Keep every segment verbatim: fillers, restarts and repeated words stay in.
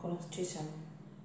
eccolo, ci siamo.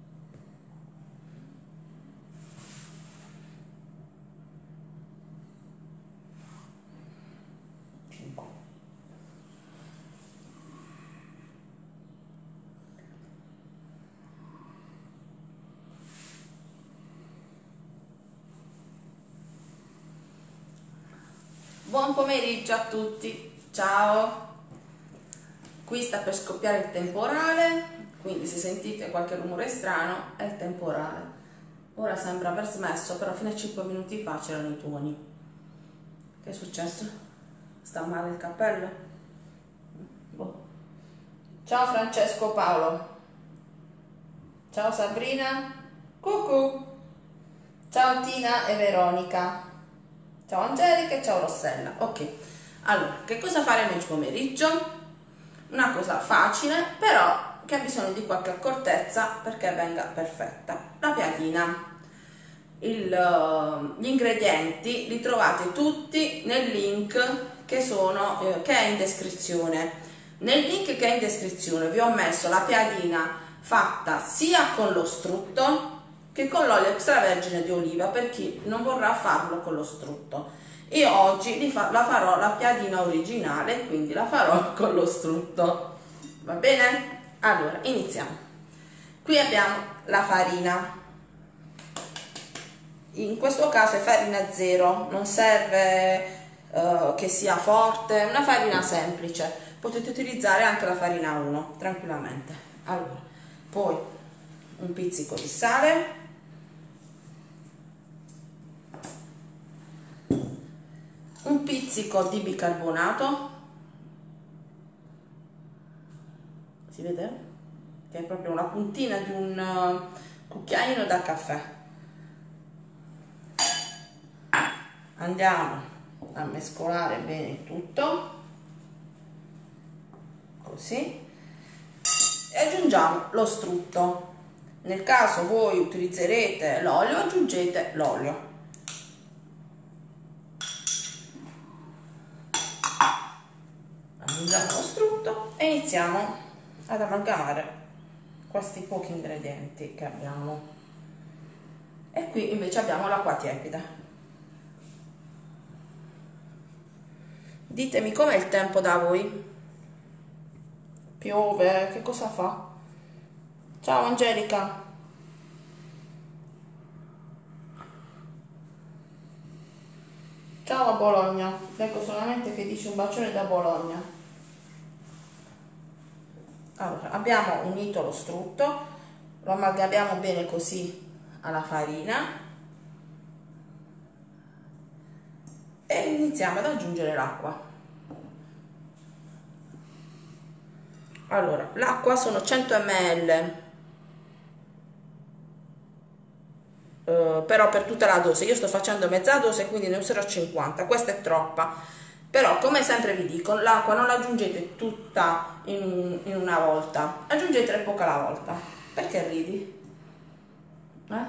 Buon pomeriggio a tutti, ciao! Qui sta per scoppiare il temporale, quindi se sentite qualche rumore strano è il temporale. Ora sembra aver smesso, però fino a cinque minuti fa c'erano i tuoni. Che è successo? Sta male il cappello? Boh. Ciao Francesco Paolo. Ciao Sabrina. Cucù. Ciao Tina e Veronica. Ciao Angelica e ciao Rossella. Ok, allora, che cosa faremo oggi pomeriggio? Una cosa facile, però che ha bisogno di qualche accortezza perché venga perfetta. La piadina. Il, gli ingredienti li trovate tutti nel link che, sono, eh, che è in descrizione. Nel link che è in descrizione vi ho messo la piadina fatta sia con lo strutto che con l'olio extravergine di oliva per chi non vorrà farlo con lo strutto. Io oggi fa, la farò la piadina originale, quindi la farò con lo strutto. Va bene? Allora, iniziamo. Qui abbiamo la farina. In questo caso è farina zero, non serve uh, che sia forte, è una farina semplice. Potete utilizzare anche la farina uno, tranquillamente. Allora, poi un pizzico di sale. Un pizzico di bicarbonato, si vede? Che è proprio la puntina di un cucchiaino da caffè. Andiamo a mescolare bene tutto, così, e aggiungiamo lo strutto. Nel caso voi utilizzerete l'olio, aggiungete l'olio. Aggiungiamo lo strutto e iniziamo ad amalgamare questi pochi ingredienti che abbiamo. E qui invece abbiamo l'acqua tiepida. Ditemi com'è il tempo da voi? Piove? Che cosa fa? Ciao Angelica. Ciao a Bologna, leggo solamente che dice un bacione da Bologna. Allora, abbiamo unito lo strutto, lo amalgamiamo bene così alla farina e iniziamo ad aggiungere l'acqua. Allora, l'acqua sono cento millilitri. Uh, però per tutta la dose, io sto facendo mezza dose, quindi ne userò cinquanta, questa è troppa, però come sempre vi dico, l'acqua non la aggiungete tutta in, un, in una volta, aggiungetela poca alla volta. Perché ridi? Eh?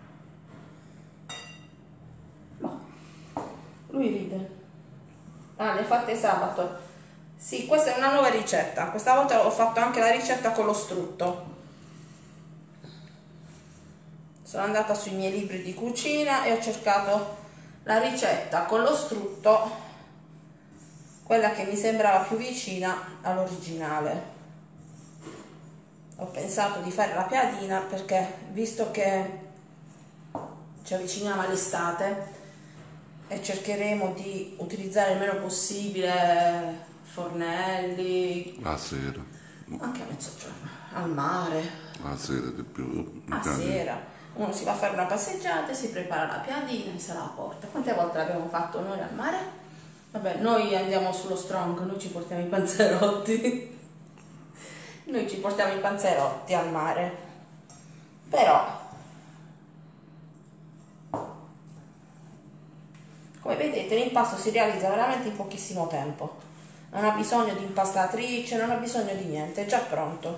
No, lui ride. Ah, le fate sabato? Sì, questa è una nuova ricetta, questa volta ho fatto anche la ricetta con lo strutto. Sono andata sui miei libri di cucina e ho cercato la ricetta con lo strutto, quella che mi sembrava più vicina all'originale. Ho pensato di fare la piadina perché, visto che ci avviciniamo all'estate e cercheremo di utilizzare il meno possibile fornelli, a sera, anche a mezzogiorno, al mare, a sera di più, a sera. Uno si va a fare una passeggiata, si prepara la piadina e se la porta. Quante volte l'abbiamo fatto noi al mare? Vabbè, noi andiamo sullo strong, noi ci portiamo i panzerotti. Noi ci portiamo i panzerotti al mare. Però, come vedete, l'impasto si realizza veramente in pochissimo tempo. Non ha bisogno di impastatrice, non ha bisogno di niente, è già pronto.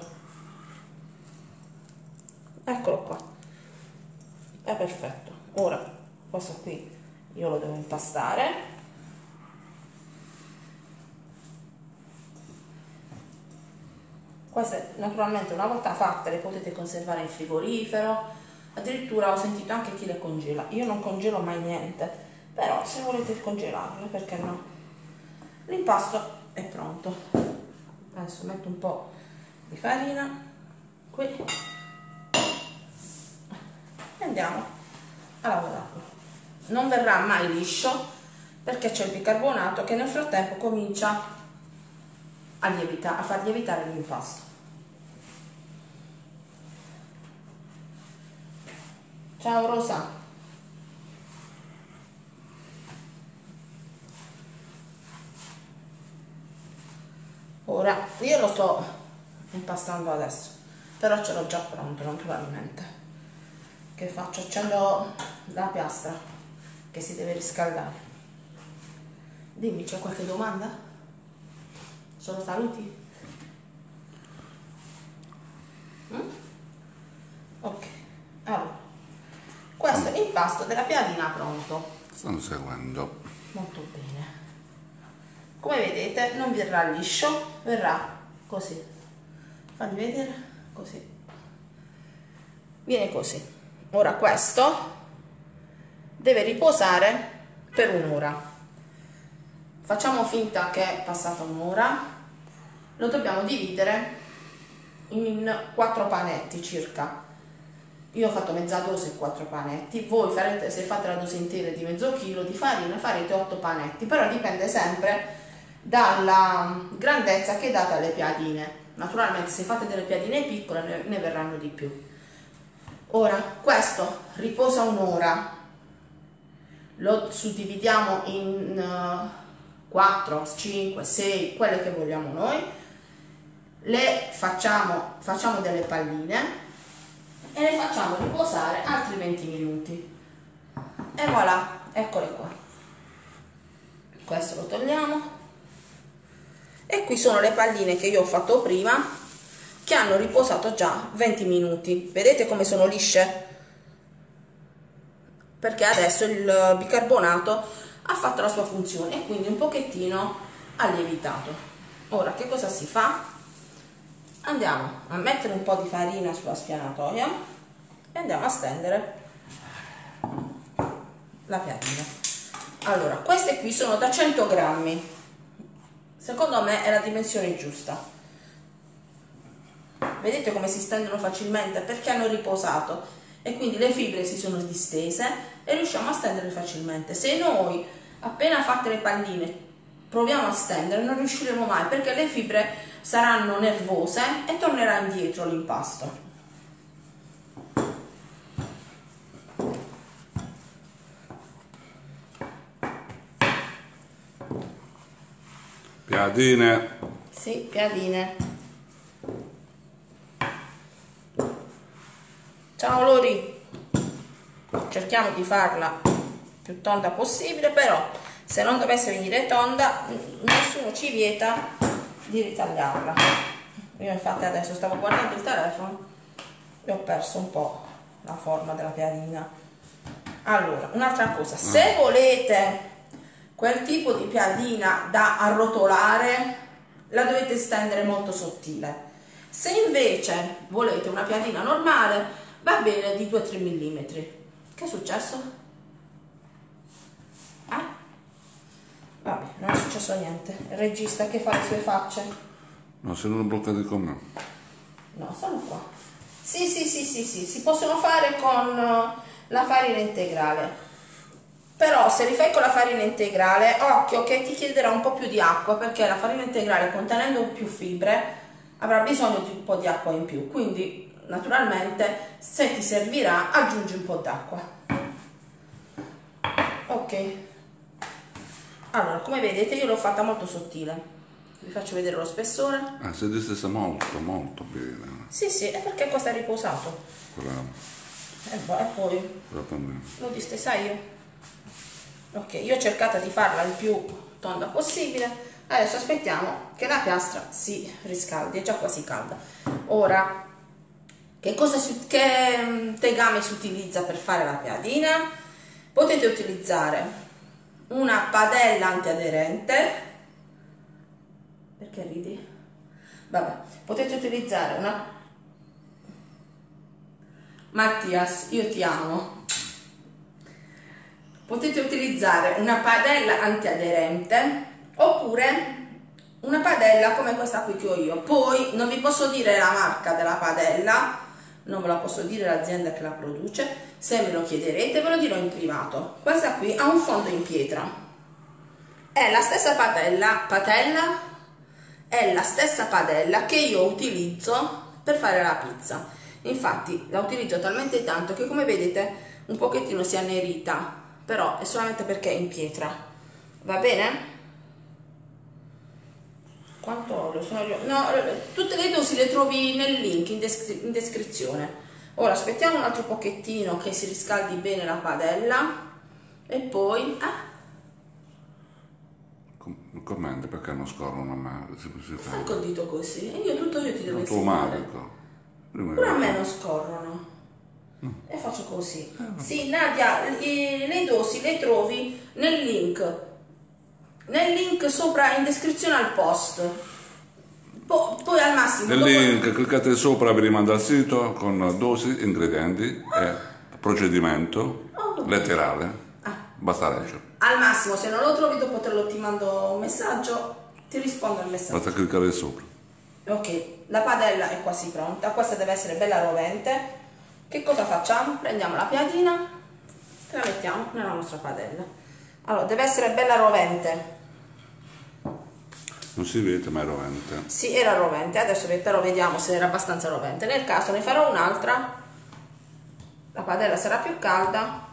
Eccolo qua. È perfetto. Ora questo qui io lo devo impastare. Questa è queste naturalmente una volta fatte le potete conservare in frigorifero, addirittura ho sentito anche chi le congela. Io non congelo mai niente, però se volete congelarle, perché no? L'impasto è pronto. Adesso metto un po' di farina qui e andiamo a lavorarlo. Non verrà mai liscio perché c'è il bicarbonato che nel frattempo comincia a lievitare, a far lievitare l'impasto. Ciao Rosa. Ora io lo sto impastando adesso, però ce l'ho già pronto naturalmente. Che faccio? Accendo la piastra che si deve riscaldare. Dimmi, c'è qualche domanda? Solo saluti? Mm? Ok, allora questo è l'impasto della piadina pronto. Stanno seguendo. Molto bene. Come vedete non verrà liscio, verrà così. Fammi vedere, così. Viene così. Ora questo deve riposare per un'ora. Facciamo finta che è passata un'ora. Lo dobbiamo dividere in quattro panetti circa. Io ho fatto mezza dose, quattro panetti. Voi farete, se fate la dose intera di mezzo chilo di farina, farete otto panetti, però dipende sempre dalla grandezza che date alle piadine. Naturalmente se fate delle piadine piccole ne, ne verranno di più. Ora questo riposa un'ora, lo suddividiamo in quattro, cinque, sei, quelle che vogliamo noi, le facciamo, facciamo delle palline e le facciamo riposare altri venti minuti e voilà, eccole qua. Questo lo togliamo e qui sono le palline che io ho fatto prima, che hanno riposato già venti minuti. Vedete come sono lisce? Perché adesso il bicarbonato ha fatto la sua funzione e quindi un pochettino ha lievitato. Ora che cosa si fa? Andiamo a mettere un po' di farina sulla spianatoia e andiamo a stendere la piadina. Allora, queste qui sono da cento grammi, secondo me è la dimensione giusta. Vedete come si stendono facilmente? Perché hanno riposato e quindi le fibre si sono distese e riusciamo a stendere facilmente. Se noi appena fatte le palline proviamo a stendere non riusciremo mai, perché le fibre saranno nervose e tornerà indietro l'impasto. Piadine. Sì, piadine. Ciao Lori, cerchiamo di farla più tonda possibile, però se non dovesse venire tonda nessuno ci vieta di ritagliarla. Io infatti adesso stavo guardando il telefono e ho perso un po' la forma della piadina. Allora, un'altra cosa, se volete quel tipo di piadina da arrotolare la dovete stendere molto sottile. Se invece volete una piadina normale va bene di due tre millimetri. Che è successo? Eh? Vabbè, non è successo niente. Il regista che fa le sue facce. No, se non bloccati con me. No, stanno qua. Sì, sì, sì, sì, sì, si possono fare con la farina integrale. Però se li fai con la farina integrale, occhio che ti chiederà un po' più di acqua, perché la farina integrale, contenendo più fibre, avrà bisogno di un po' di acqua in più. Quindi naturalmente se ti servirà aggiungi un po' d'acqua. Ok, allora come vedete io l'ho fatta molto sottile, vi faccio vedere lo spessore. Ah, si è distesa molto molto bene. Sì sì, è perché questo è riposato. Quella, E poi lo distesa io. Ok, io ho cercato di farla il più tonda possibile. Adesso aspettiamo che la piastra si riscaldi, è già quasi calda. Ora, che cosa si, che tegame si utilizza per fare la piadina? Potete utilizzare una padella antiaderente. Perché ridi? vabbè, potete utilizzare una... Mattias, io ti amo. Potete utilizzare una padella antiaderente oppure una padella come questa qui che ho io. Poi non vi posso dire la marca della padella, non ve la posso dire l'azienda che la produce. Se me lo chiederete ve lo dirò in privato. Questa qui ha un fondo in pietra, è la stessa padella, padella è la stessa padella che io utilizzo per fare la pizza. Infatti la utilizzo talmente tanto che, come vedete, un pochettino si è annerita, però è solamente perché è in pietra. Va bene? Quanto olio? Sono io? No, tutte le dosi le trovi nel link in, descri in descrizione. Ora aspettiamo un altro pochettino che si riscaldi bene la padella e poi... Ah. Com commenti perché non scorrono mai. Fai col dito così e io tutto io ti devo insegnare. Automatico. Pure a me non scorrono. No. E faccio così. Eh, sì, Nadia, le, le dosi le trovi nel link. Nel link sopra in descrizione al post. Po poi al massimo. Nel link dopo... cliccate sopra, vi rimanda al sito con dosi, ingredienti e procedimento oh, letterale. Ah. Basta leggere. Al massimo, se non lo trovi, dopo te lo ti mando un messaggio, ti rispondo al messaggio. Basta cliccare sopra. Ok, la padella è quasi pronta, questa deve essere bella rovente. Che cosa facciamo? Prendiamo la piadina e la mettiamo nella nostra padella. Allora, deve essere bella rovente. Non si vede, ma è rovente. Sì, era rovente, adesso però vediamo se era abbastanza rovente. Nel caso ne farò un'altra, la padella sarà più calda.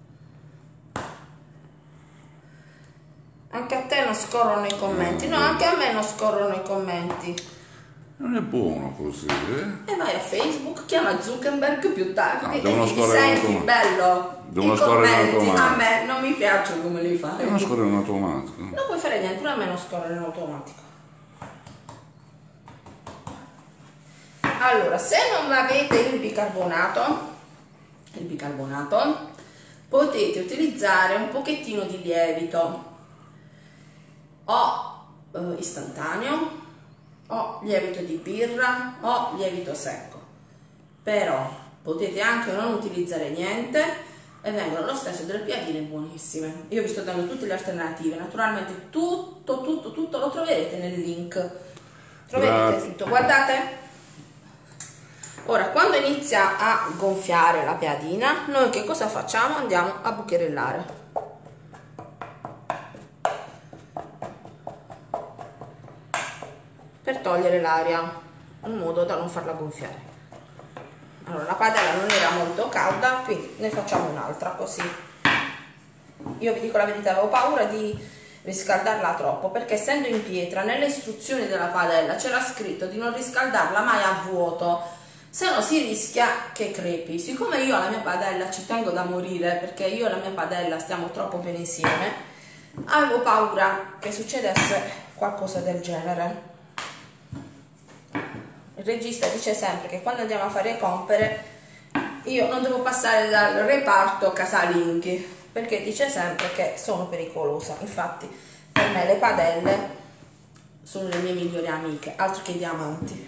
Anche a te non scorrono i commenti, no, anche a me non scorrono i commenti. Non è buono così, eh? E vai a Facebook, chiama Zuckerberg più tardi no, e gli senti bello. Devono scorrere in automatico. A me non mi piacciono come li fai. Devono scorrere in automatico. Non puoi fare niente, pure a me non scorrere in automatico. Allora, se non avete il bicarbonato, il bicarbonato, potete utilizzare un pochettino di lievito o eh, istantaneo o lievito di birra o lievito secco, però potete anche non utilizzare niente e vengono lo stesso delle piadine buonissime. Io vi sto dando tutte le alternative, naturalmente tutto tutto tutto lo troverete nel link, troverete tutto, guardate. Ora, quando inizia a gonfiare la piadina, noi che cosa facciamo? Andiamo a bucherellare. Per togliere l'aria, in modo da non farla gonfiare. Allora, la padella non era molto calda, quindi ne facciamo un'altra così. Io vi dico la verità, avevo paura di riscaldarla troppo, perché essendo in pietra, nelle istruzioni della padella c'era scritto di non riscaldarla mai a vuoto, se no si rischia che crepi. Siccome io alla mia padella ci tengo da morire, perché io e la mia padella stiamo troppo bene insieme, avevo paura che succedesse qualcosa del genere. Il regista dice sempre che quando andiamo a fare compere io non devo passare dal reparto casalinghi, perché dice sempre che sono pericolosa. Infatti per me le padelle sono le mie migliori amiche, altro che diamanti.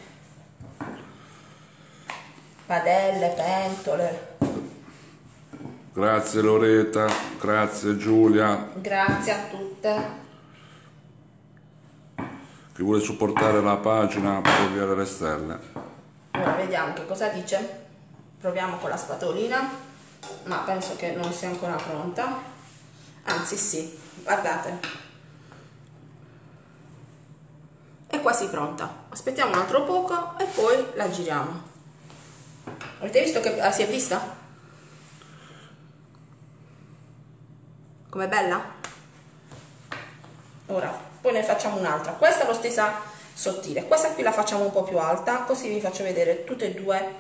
Padelle, pentole. Grazie Loretta, grazie Giulia. Grazie a tutte. Chi vuole supportare la pagina può via delle stelle. Ora vediamo che cosa dice. Proviamo con la spatolina, ma penso che non sia ancora pronta. Anzi sì, guardate, è quasi pronta. Aspettiamo un altro poco e poi la giriamo. Avete visto che ah, si è vista? Com'è bella? Ora poi ne facciamo un'altra. Questa è lo stessa sottile, questa qui la facciamo un po' più alta, così vi faccio vedere tutte e due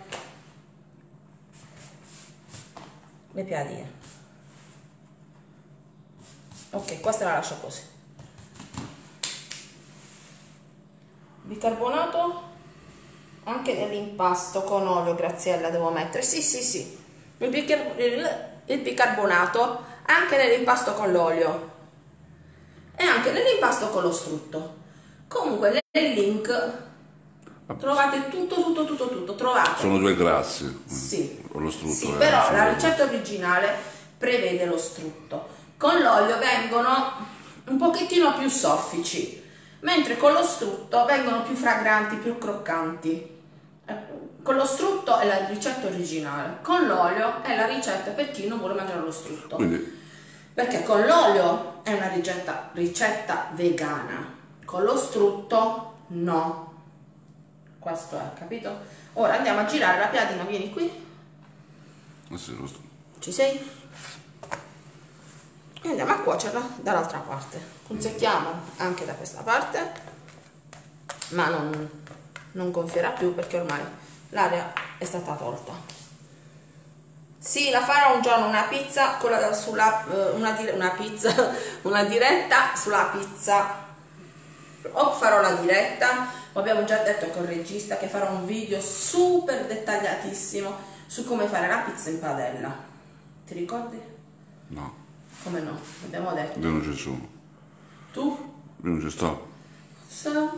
le piadine. Ok, questa la lascio così. Bicarbonato anche nell'impasto con olio, Graziella, devo mettere. Sì, sì, sì. Il, bicar il, il bicarbonato anche nell'impasto con l'olio e anche nell'impasto con lo strutto. Comunque nel link Trovate tutto, tutto, tutto, tutto, trovate. Sono due grassi. Sì, Lo strutto sì, è però la solo- ricetta originale prevede lo strutto. Con l'olio vengono un pochettino più soffici, mentre con lo strutto vengono più fragranti, più croccanti. Eh, Con lo strutto è la ricetta originale, con l'olio è la ricetta per chi non vuole mangiare lo strutto. Quindi Perché con l'olio è una ricetta, ricetta vegana, con lo strutto no. Questo è, capito? Ora andiamo a girare la piadina, vieni qui. eh sì, lo str- Ci sei? E andiamo a cuocerla dall'altra parte. Punzecchiamo anche da questa parte, ma non, non gonfierà più perché ormai l'aria è stata tolta. Sì, la farò un giorno una pizza con la, sulla, eh, una, dire- una pizza, una diretta sulla pizza. O farò la diretta, o abbiamo già detto col regista che farò un video super dettagliatissimo su come fare la pizza in padella. Ti ricordi? no, Come no? Abbiamo detto. io non ci sono. Tu? Io non ci sto. So.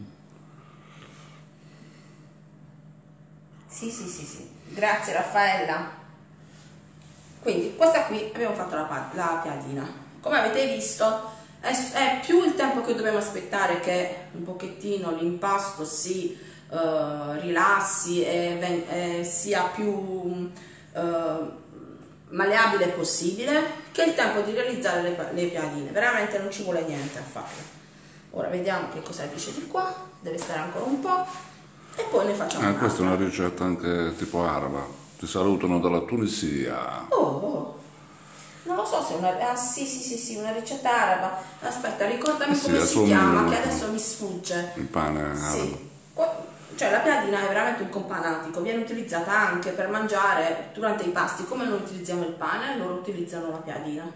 Sì, sì, sì, sì. Grazie Raffaella. Quindi questa qui abbiamo fatto la, pa- la piadina. Come avete visto è, è più il tempo che dobbiamo aspettare che un pochettino l'impasto si eh, rilassi e, ven- e sia più eh, malleabile possibile, che il tempo di realizzare le, pa- le piadine. Veramente non ci vuole niente a farle. Ora vediamo che cosa dice di qua, deve stare ancora un po' e poi ne facciamo Eh, un'altra. questa è una ricetta anche tipo araba. Ti salutano dalla Tunisia. Oh, oh. Non lo so se è una... Ah, sì, sì, sì, sì, una ricetta araba. Aspetta, ricordami Eh sì, come si assomiglia chiama, molto. che adesso mi sfugge. Il pane arabo. Sì. Qua- Cioè la piadina è veramente un companatico, viene utilizzata anche per mangiare durante i pasti, come noi utilizziamo il pane, loro utilizzano la piadina.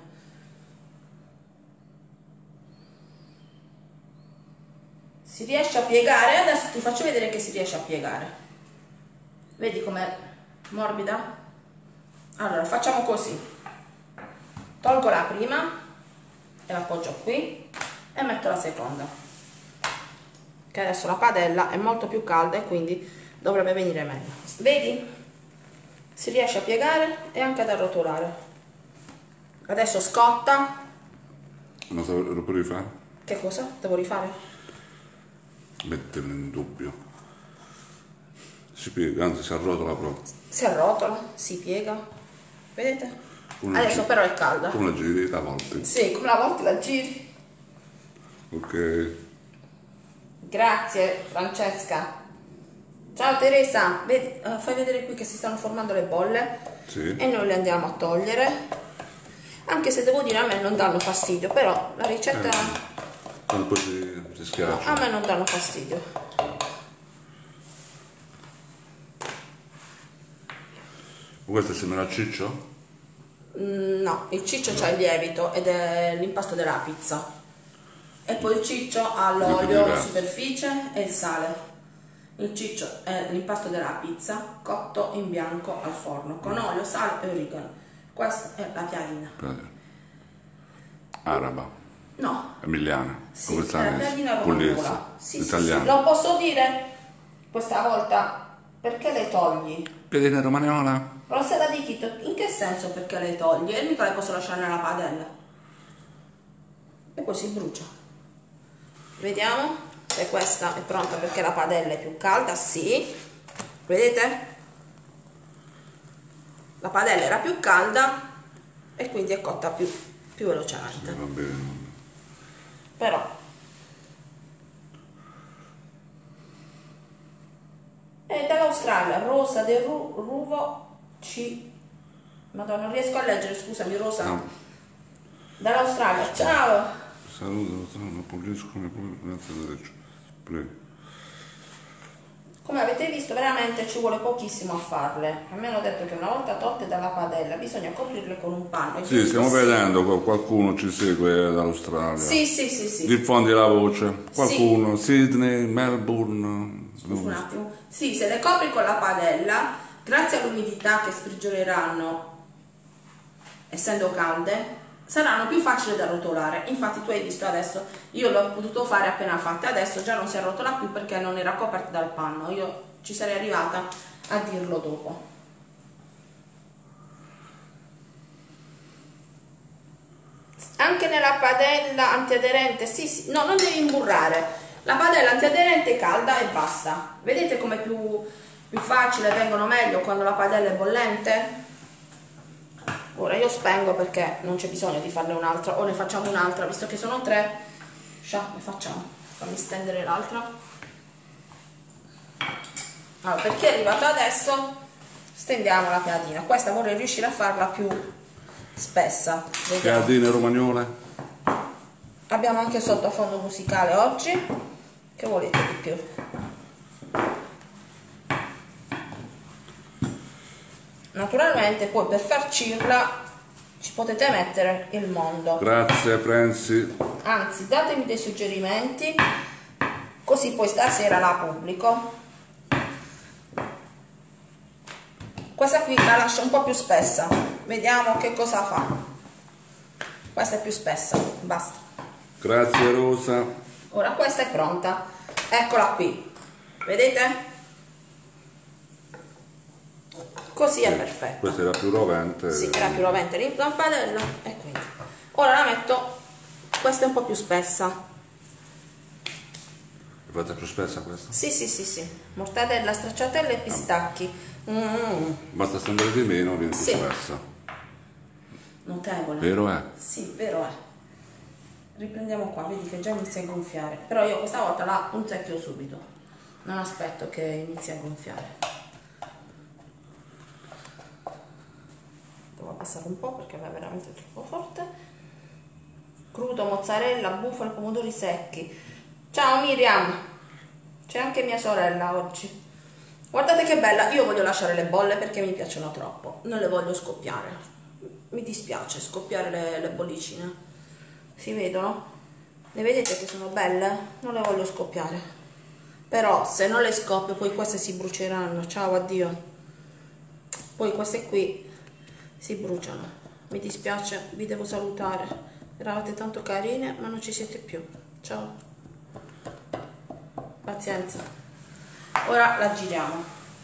Si riesce a piegare, adesso ti faccio vedere che si riesce a piegare. Vedi com'è morbida? Allora facciamo così, tolgo la prima e la appoggio qui e metto la seconda, che adesso la padella è molto più calda e quindi dovrebbe venire meglio. Vedi? Si riesce a piegare e anche ad arrotolare. Adesso scotta. Non so, lo puoi rifare? Che cosa? Devo rifare? Metterlo in dubbio. Si piega, anzi si arrotola proprio. Si arrotola, si piega, vedete? Come Adesso gi- però è calda. Come la giri a volte. Sì, come la volta la giri. Ok. Grazie Francesca. Ciao Teresa, vedi, eh, fai vedere qui che si stanno formando le bolle Sì. e noi le andiamo a togliere, anche se devo dire a me non danno fastidio, però la ricetta Eh. Quando poi si, si schiaccia. a me non danno fastidio. Questo è simile al ciccio? Mm, no, il ciccio c'ha il lievito ed è l'impasto della pizza e poi il ciccio ha l'olio in superficie e il sale. Il ciccio è l'impasto della pizza cotto in bianco al forno con olio, sale e origano. Questa è la piadina. Araba. No, Emiliana. sì, è la piadina Pugliese. romanola. Sì, sì, Italiana. sì, lo posso dire questa volta perché le togli? Piadina romagnola. Però se la dici, in che senso perché le togli? E mica le posso lasciare nella padella. E poi si brucia. Vediamo se questa è pronta perché la padella è più calda. Sì. Vedete? La padella era più calda e quindi è cotta più, più velocemente. Va bene. Però è dall'Australia, Rosa del Ru- Ruvo C. Madonna, non riesco a leggere, scusami Rosa. No. Dall'Australia, ciao. Saluto, non pulisco come pulisco. Prego. Come avete visto veramente ci vuole pochissimo a farle. A me hanno detto che una volta tolte dalla padella bisogna coprirle con un panno. Sì, stiamo vedendo, qu- qualcuno ci segue dall'Australia. Sì, sì, sì, sì. Diffondi la voce. Qualcuno, Sydney, Melbourne. Scusa un attimo. Sì, se le copri con la padella, grazie all'umidità che sprigioneranno, essendo calde, saranno più facili da rotolare. Infatti tu hai visto adesso, io l'ho potuto fare appena fatte, adesso già non si arrotola più perché non era coperta dal panno. Io ci sarei arrivata a dirlo dopo. Anche nella padella antiaderente, sì sì, no, non devi imburrare, la padella antiaderente è calda e basta. Vedete come più, più facile, vengono meglio quando la padella è bollente? Ora io spengo perché non c'è bisogno di farne un'altra, o ne facciamo un'altra, visto che sono tre, scià, ne facciamo, fammi stendere l'altra. Allora, per chi è arrivato adesso, stendiamo la piadina, questa vorrei riuscire a farla più spessa. Vediamo. Piadine romagnole. Abbiamo anche sottofondo musicale oggi, che volete di più? Naturalmente poi per farcirla ci potete mettere il mondo. Grazie Franci. Anzi, datemi dei suggerimenti, così poi stasera la pubblico. Questa qui la lascio un po' più spessa, vediamo che cosa fa. Questa è più spessa, basta. Grazie Rosa. Ora questa è pronta, eccola qui, vedete? Così è perfetto. Questa era più rovente. Sì, era più rovente la padella e quindi. Ora la metto, questa è un po' più spessa. È fatta più spessa questa? Sì, sì, sì, sì. Mortadella, stracciatella e pistacchi. Mm. Basta stendere di meno, viene più Sì. spessa. Notevole. Vero è? Sì, vero è. Riprendiamo qua, vedi che già inizia a gonfiare. Però io questa volta la punzecchio subito. Non aspetto che inizi a gonfiare. Devo abbassare un po' perché è veramente troppo forte. Crudo, mozzarella, bufala, pomodori secchi. Ciao Miriam, c'è anche mia sorella oggi. Guardate che bella, io voglio lasciare le bolle perché mi piacciono troppo, non le voglio scoppiare. Mi dispiace scoppiare le, le bollicine. Si vedono? Le vedete che sono belle? Non le voglio scoppiare. Però se non le scoppio poi queste si bruceranno. Ciao, addio. Poi queste qui si bruciano. Mi dispiace, vi devo salutare. Eravate tanto carine, ma non ci siete più. Ciao. Pazienza. Ora la giriamo.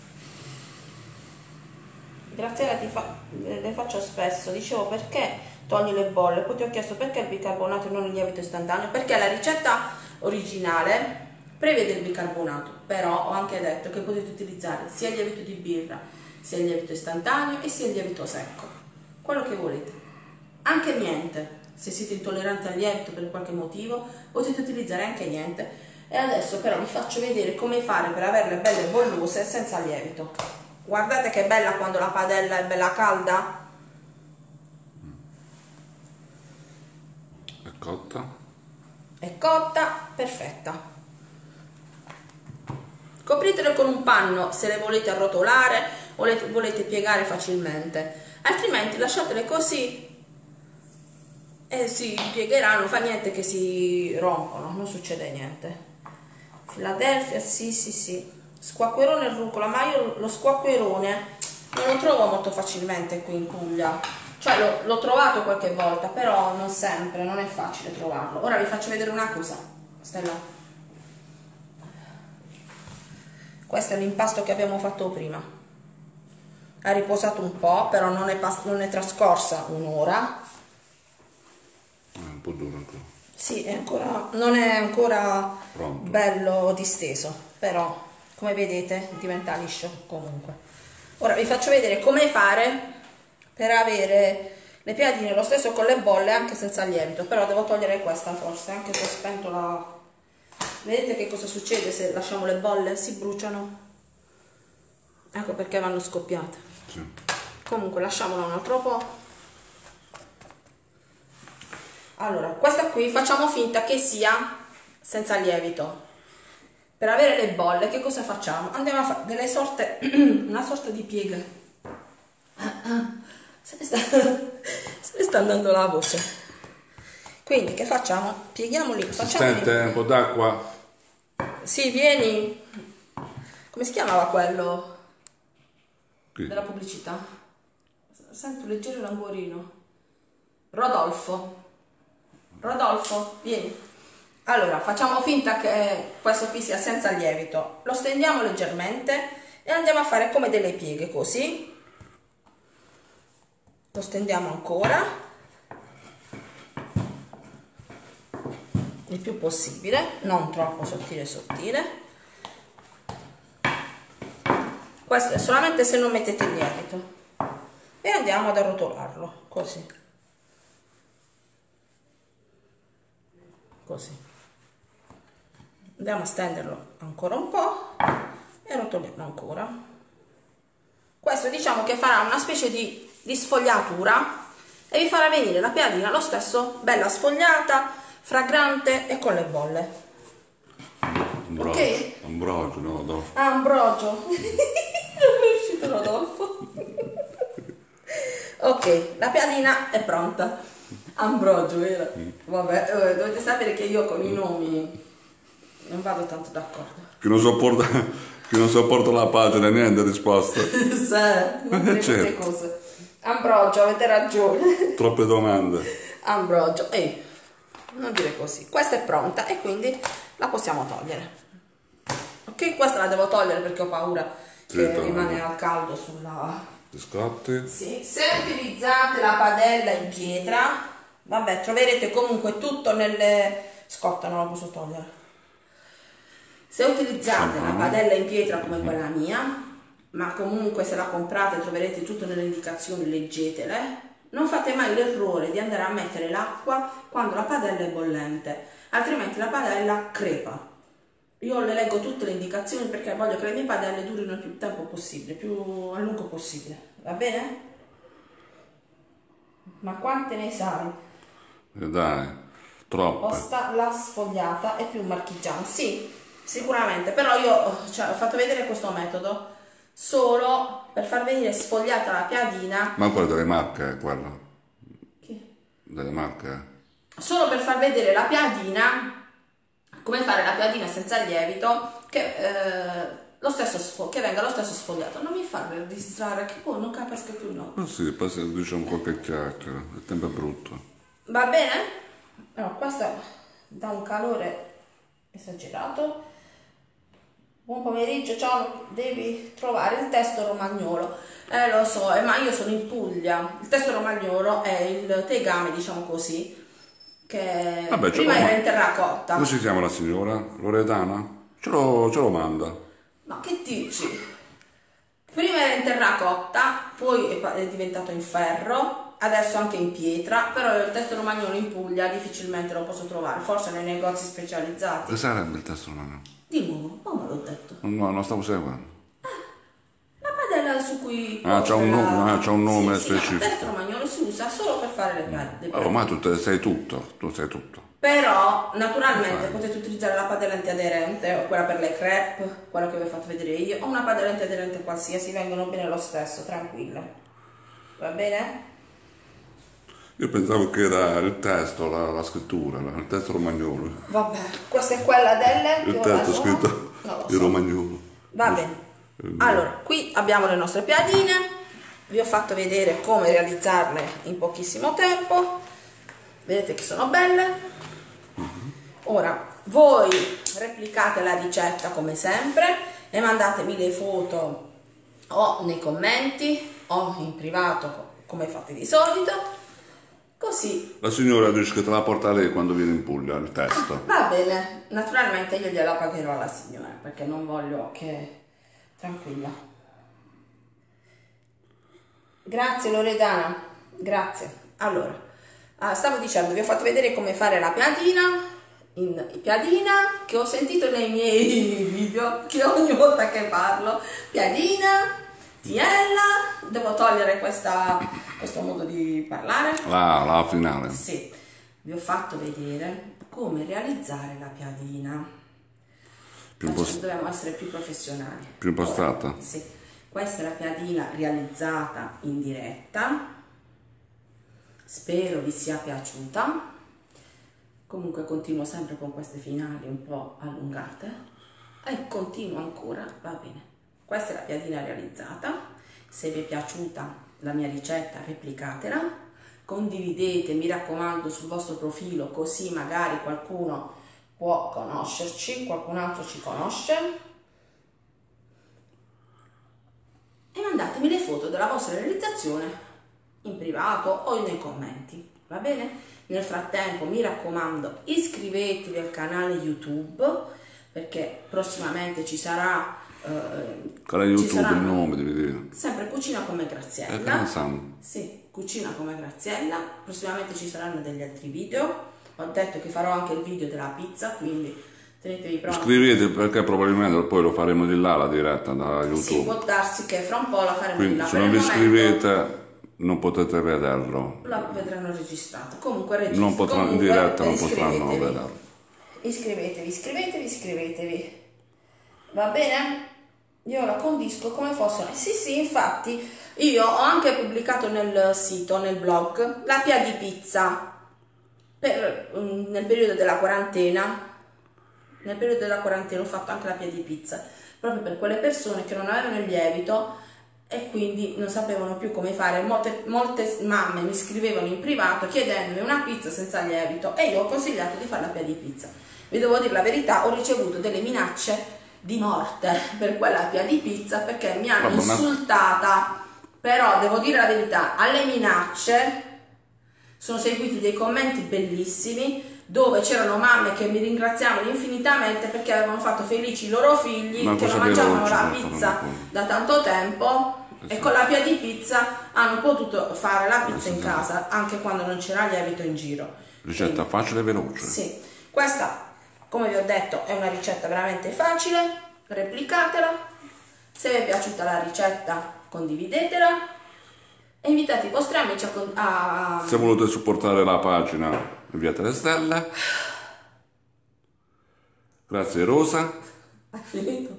Graziella, ti fa... le faccio spesso. Dicevo, perché togli le bolle? Poi ti ho chiesto perché il bicarbonato e non il lievito istantaneo. Perché la ricetta originale prevede il bicarbonato, però ho anche detto che potete utilizzare sia il lievito di birra, sia il lievito istantaneo e sia il lievito secco, quello che volete, anche niente. Se siete intolleranti al lievito per qualche motivo potete utilizzare anche niente. E adesso però vi faccio vedere come fare per averle belle bollose senza lievito. Guardate che bella quando la padella è bella calda. È cotta? È cotta, perfetta. Copritele con un panno se le volete arrotolare o le volete piegare facilmente, altrimenti lasciatele così e si piegheranno, fa niente che si rompono, non succede niente. Philadelphia, sì sì sì. Squacquerone e rucola, ma io lo squacquerone non lo trovo molto facilmente qui in Puglia. Cioè l'ho trovato qualche volta, però non sempre, non è facile trovarlo. Ora vi faccio vedere una cosa, Stella. Questo è l'impasto che abbiamo fatto prima. Ha riposato un po', però non è, non è trascorsa un'ora. È un po' duro ancora. Sì, è ancora, non è ancora Pronto. Bello disteso, però come vedete diventa liscio comunque. Ora vi faccio vedere come fare per avere le piadine lo stesso con le bolle anche senza lievito, però devo togliere questa forse, anche se ho spento la... Vedete che cosa succede se lasciamo le bolle? Si bruciano. Ecco perché vanno scoppiate. Sì. Comunque lasciamola un altro po'. Allora, questa qui facciamo finta che sia senza lievito. Per avere le bolle, che cosa facciamo? Andiamo a fare delle sorte, una sorta di piega. Se ne sta, se ne sta andando la voce. Quindi, che facciamo? Pieghiamoli. Facciamoli. Sente un po' d'acqua? Sì, vieni. Come si chiamava quello? Chi? Della pubblicità? Sento leggero languorino. Rodolfo, Rodolfo, vieni. Allora, facciamo finta che questo qui sia senza lievito, lo stendiamo leggermente e andiamo a fare come delle pieghe, così. Lo stendiamo ancora, il più possibile, non troppo sottile sottile. Questo è solamente se non mettete il lievito. E andiamo ad arrotolarlo, così. Così. Andiamo a stenderlo ancora un po' e rotoliamo ancora. Questo diciamo che farà una specie di, di sfogliatura e vi farà venire la piadina lo stesso, bella sfogliata, fragrante e con le bolle. Ambrogio, ok? Ambrogio, no, Rodolfo. Ah, Ambrogio. Non è uscito Rodolfo. Ok, la piadina è pronta. Ambrogio, vero? Vabbè, eh, dovete sapere che io con i nomi non vado tanto d'accordo. Che non sopporta, che non sopporta la pagina, niente risposta. Sì, non dire certo. cose. Ambrogio, avete ragione. Troppe domande. Ambrogio, ehi, non dire così. Questa è pronta e quindi la possiamo togliere. Ok, questa la devo togliere perché ho paura Sì, che togli. rimane al caldo sulla... Ti scotti? Sì, se utilizzate la padella in pietra, vabbè, troverete comunque tutto nelle... Scotta, non la posso togliere. Se utilizzate una padella in pietra come quella mia, ma comunque se la comprate troverete tutto nelle indicazioni, leggetele, non fate mai l'errore di andare a mettere l'acqua quando la padella è bollente, altrimenti la padella crepa. Io le leggo tutte le indicazioni perché voglio che le mie padelle durino il più tempo possibile, più a lungo possibile, va bene? Ma quante ne sai? Eh, dai, troppe. Posta la sfogliata e più marchigiana, sì, sicuramente, però io cioè, ho fatto vedere questo metodo solo per far venire sfogliata la piadina. Ma quello delle marche è quello. Chi? Delle marche. Solo per far vedere la piadina, come fare la piadina senza lievito, che, eh, lo stesso sfo- che venga lo stesso sfogliato. Non mi fare distrarre, che poi non capisco più no. Ma sì, poi se diciamo qualche chiacchiera, il tempo è brutto. Va bene? No, questa dà un calore esagerato. Buon pomeriggio, ciao, devi trovare il testo romagnolo. Eh lo so, eh, ma io sono in Puglia. Il testo romagnolo è il tegame, diciamo così, che Vabbè, prima ce lo- era in terracotta. Come si chiama la signora? Loredana? Ce lo, ce lo manda. Ma che dici? Prima era in terracotta, poi è, pa- è diventato in ferro, adesso anche in pietra, però il testo romagnolo in Puglia difficilmente lo posso trovare, forse nei negozi specializzati. Che sarebbe il testo romano? Di nuovo, oh, ma l'ho detto. No, non stavo seguendo. La padella su cui... Ah, c'ha un la- nome, ah, c'ha un nome sì, sì, no, specifico. il testo romagnolo si usa solo per fare le piadine. Oh, ma tu te- sai tutto, tu sai tutto. Però naturalmente potete utilizzare la padella antiaderente o quella per le crepe, quella che vi ho fatto vedere io, o una padella antiaderente qualsiasi, vengono bene lo stesso, tranquille. Va bene? Io pensavo che era il testo, la, la scrittura, la- il testo romagnolo. Vabbè, questa è quella delle... Il che testo ora sono? scritto Non lo in so. romagnolo. Va bene. Allora, qui abbiamo le nostre piadine, vi ho fatto vedere come realizzarle in pochissimo tempo, vedete che sono belle. Ora, voi replicate la ricetta come sempre e mandatemi le foto o nei commenti o in privato come fate di solito, così La signora dice che te la porta lei quando viene in Puglia, il testo. va bene. Naturalmente io gliela pagherò alla signora perché non voglio che... Tranquilla. Grazie Loredana, grazie. Allora, ah, stavo dicendo, vi ho fatto vedere come fare la piadina, in piadina, che ho sentito nei miei video, che ogni volta che parlo, piadina, tiella, devo togliere questa, questo modo di parlare. La, la finale. Sì, vi ho fatto vedere come realizzare la piadina. Più, Faccio- impost- dobbiamo essere più professionali. più impostata. Ora, sì, questa è la piadina realizzata in diretta. Spero vi sia piaciuta. Comunque continuo sempre con queste finali un po' allungate. E continuo ancora, va bene. Questa è la piadina realizzata. Se vi è piaciuta la mia ricetta, replicatela. condividete, mi raccomando, sul vostro profilo, così magari qualcuno può conoscerci, qualcun altro ci conosce. E mandatemi le foto della vostra realizzazione in privato o nei commenti, va bene? Nel frattempo mi raccomando, iscrivetevi al canale YouTube, perché prossimamente ci sarà eh, canale YouTube, il nome devi dire sempre Cucina come Graziella. Eh, pensando. Sì, Cucina come Graziella. Prossimamente ci saranno degli altri video. Ho detto che farò anche il video della pizza, quindi tenetevi pronti. Iscrivetevi, perché probabilmente poi lo faremo di là la diretta da YouTube. Sì, può darsi che fra un po' la faremo quindi, di là. se non vi iscrivete non potete vederlo. La vedranno registrato. Comunque registrato. Non potranno in diretta, non potranno vederlo. Iscrivetevi, iscrivetevi, iscrivetevi. Va bene? Io la condisco come fosse. Sì, sì, infatti io ho anche pubblicato nel sito, nel blog, la Pia di Pizza per, um, nel periodo della quarantena. Nel periodo della quarantena ho fatto anche la Pia di Pizza, proprio per quelle persone che non avevano il lievito e quindi non sapevano più come fare. Molte, molte mamme mi scrivevano in privato chiedendomi una pizza senza lievito e io ho consigliato di fare la Pia di Pizza. Vi devo dire la verità, ho ricevuto delle minacce di morte per quella Pia di Pizza perché mi hanno insultata, però devo dire la verità, alle minacce sono seguiti dei commenti bellissimi dove c'erano mamme che mi ringraziavano infinitamente perché avevano fatto felici i loro figli Ma che non mangiavano la pizza da tanto tempo e con la Pia di Pizza hanno potuto fare la pizza in casa anche quando non c'era lievito in giro. Ricetta Quindi, facile e veloce. Sì, questa, come vi ho detto, è una ricetta veramente facile, replicatela. Se vi è piaciuta la ricetta, condividetela e invitate i vostri amici a... a... Se volete supportare la pagina, inviate le stelle. Grazie Rosa. Ha finito?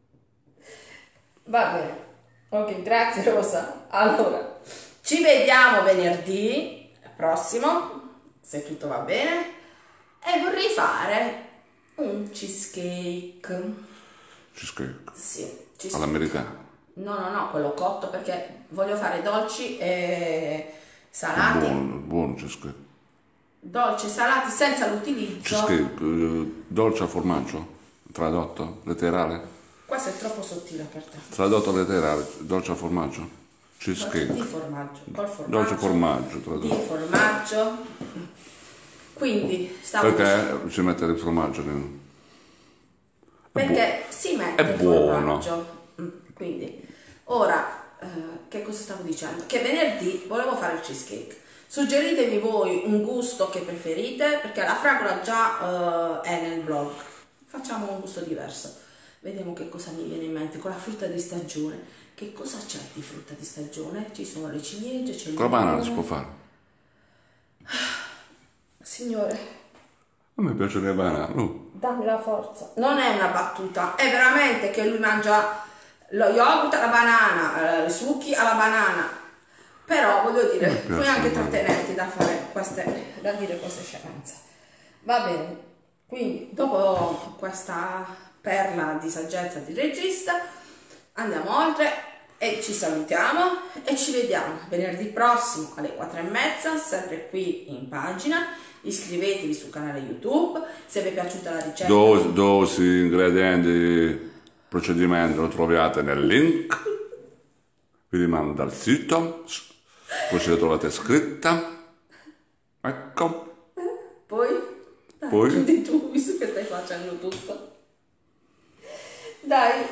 Va bene. Ok, grazie Rosa. Allora, ci vediamo venerdì prossimo, se tutto va bene, e vorrei fare un cheesecake. Cheesecake? Sì, cheesecake. All'americana? No, no, no, quello cotto perché voglio fare dolci e salati. Buono, buono cheesecake. Dolci e salati senza l'utilizzo. Cheesecake, uh, dolce a formaggio? Tradotto? Letterale? Questo è troppo sottile per te. Tradotto letterale, dolce a formaggio? Cheesecake. Di formaggio. Col formaggio. Dolce formaggio, tradotto. Di formaggio. Quindi stavo Perché dicendo, si mette il formaggio? È perché si mette è il buono. formaggio. Quindi, ora, eh, che cosa stavo dicendo? Che venerdì volevo fare il cheesecake. Suggeritemi voi un gusto che preferite, perché la fragola già eh, è nel blog. Facciamo un gusto diverso. Vediamo che cosa mi viene in mente con la frutta di stagione. Che cosa c'è di frutta di stagione? Ci sono le ciliegie, c'è il Con la banana si può fare. Signore, a me piace la banana. Uh. dammi la forza. Non è una battuta, è veramente che lui mangia lo yogurt alla banana, i succhi alla banana. Però voglio dire, puoi anche trattenerti da fare queste, da dire queste scemenze. Va bene, quindi dopo questa perla di saggezza di regista andiamo oltre e ci salutiamo e ci vediamo venerdì prossimo alle quattro e mezza, sempre qui in pagina. Iscrivetevi sul canale YouTube se vi è piaciuta la ricetta. Dosi, dosi ingredienti, procedimento lo trovate nel link, vi rimando dal sito, così la trovate scritta. Ecco. Poi? Poi? Chiudi tu, visto che stai facendo tutto. Dai.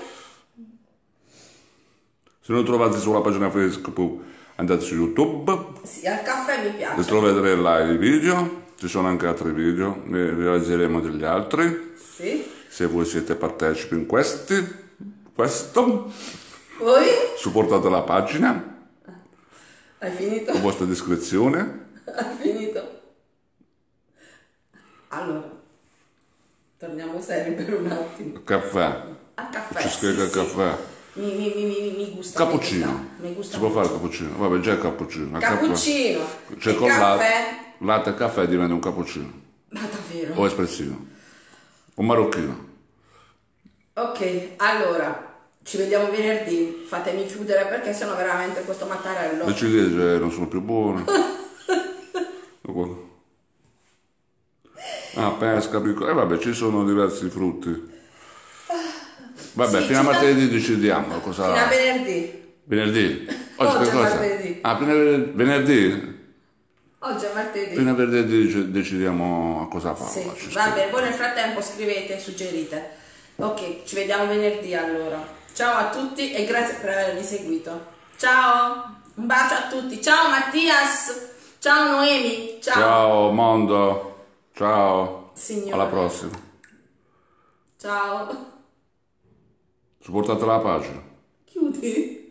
Se non trovate sulla pagina Facebook, andate su YouTube. Sì, al caffè mi piace. E troverete là i video. Ci sono anche altri video, ne realizzeremo degli altri. Sì. Se voi siete partecipi in questi, questo, Poi? supportate la pagina. Hai finito? La vostra descrizione. Hai finito? Allora, torniamo seri per un attimo. Caffè. A caffè, Ci scrive sì, caffè. Sì. Mi, mi, mi, mi, mi gusta. Cappuccino. Mi gusta, mi gusta si può molto. fare cappuccino. Vabbè, già è cappuccino. Cappuccino. C'è con latte. Latte e caffè diventa un cappuccino. Ma davvero? O espressivo. O marocchino. Ok, allora, ci vediamo venerdì. Fatemi chiudere perché sennò veramente questo mattarello. Le ciliegie non sono più buone. Ah, pesca, piccolo. E vabbè, ci sono diversi frutti. Vabbè, Sì, fino a ci martedì decidiamo cosa. Fino a venerdì. Venerdì? Oggi che è cosa? martedì. Ah, fino a venerdì? Oggi è martedì. Fino a venerdì dec- decidiamo a cosa Sì, farla. ci va sta. bene, voi nel frattempo scrivete, suggerite. Ok, ci vediamo venerdì allora. Ciao a tutti e grazie per avermi seguito. Ciao, un bacio a tutti. Ciao Mattias, ciao Noemi, ciao. Ciao mondo, ciao. Signore. Alla prossima. Ciao. Supportate la pace. Chiudi.